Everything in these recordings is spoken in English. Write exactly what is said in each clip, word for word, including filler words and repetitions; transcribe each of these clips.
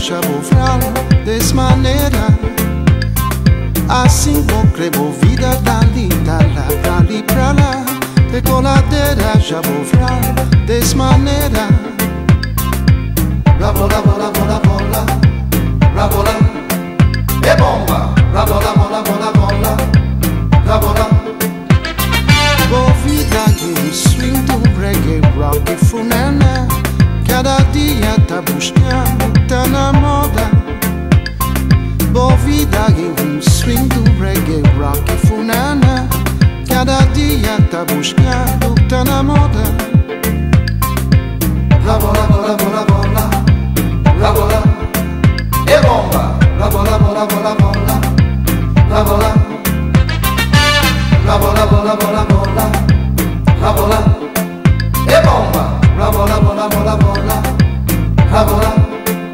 já vou falar dessa maneira. Assim vou crer vida dali, da lá, pra ali, pra lá. Decoladeira, já vou falar dessa maneira. Rabola, bola, bola, bola, rabola, é bomba. Rabola, bola, bola, bola, rabola. Vou vida de swing do reggae, rock e funana. Cada dia tá buscando, tá na moda. Boa vida em um swing do reggae, rock e funana. Cada dia tá buscando, tá na moda. Rabola, bola, bola, bola, rabola, é bomba. Rabola, bola, bola, bola, rabola, rabola, bola, bola, bola, rabola, é bomba. Rabola, bola, bola, bola, rabola.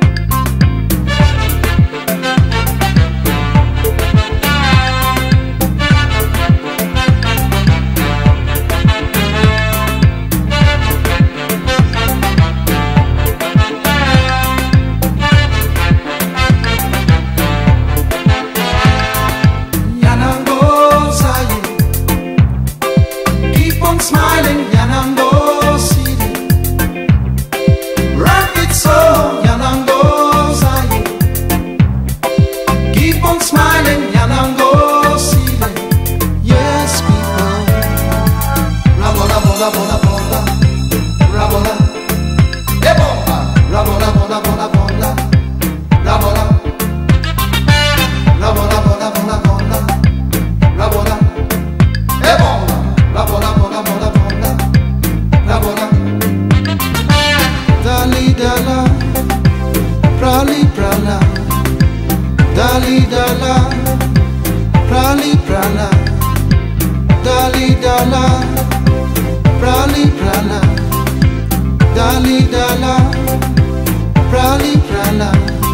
Dali dala, prali prala, dali dala, prali prala, dali dala, prali prala.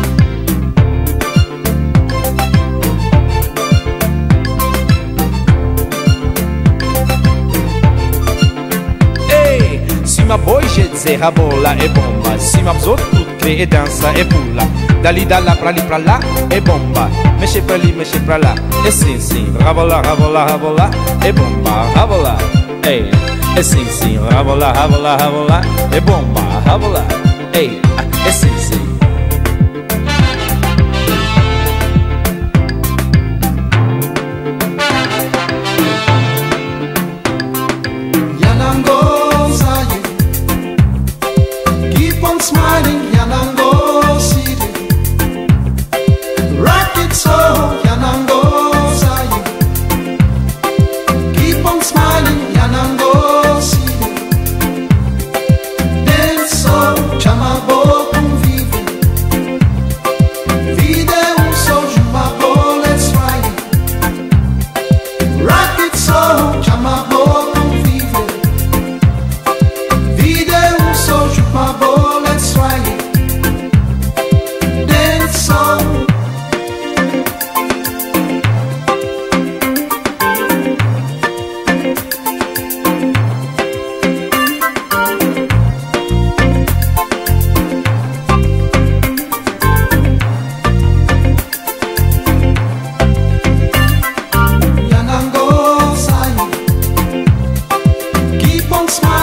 Hey, si ma boy je dizer rabola é bomba, si ma outros tudo crê e dança e pula. Dali, dala, pra ali, pra lá, é bomba. Mexe pra ali, mexe pra lá, é sim, sim. Rabola, rabola, rabola, é bomba. Rabola, ei, é sim, sim. Rabola, rabola, rabola, é bomba. Rabola, ei, é sim, sim. Yanango Zaye, keep on smiling, Yanango City. Rock it so, Yanango Zaye. Keep on smiling, Yanango City. Dance so, chama boca um vive. Vida é um só, chama boca, let's ride. Rock it so, chama boca um vive. Vida é um só, chama boca, let's ride. Dance so. Keep on smiling.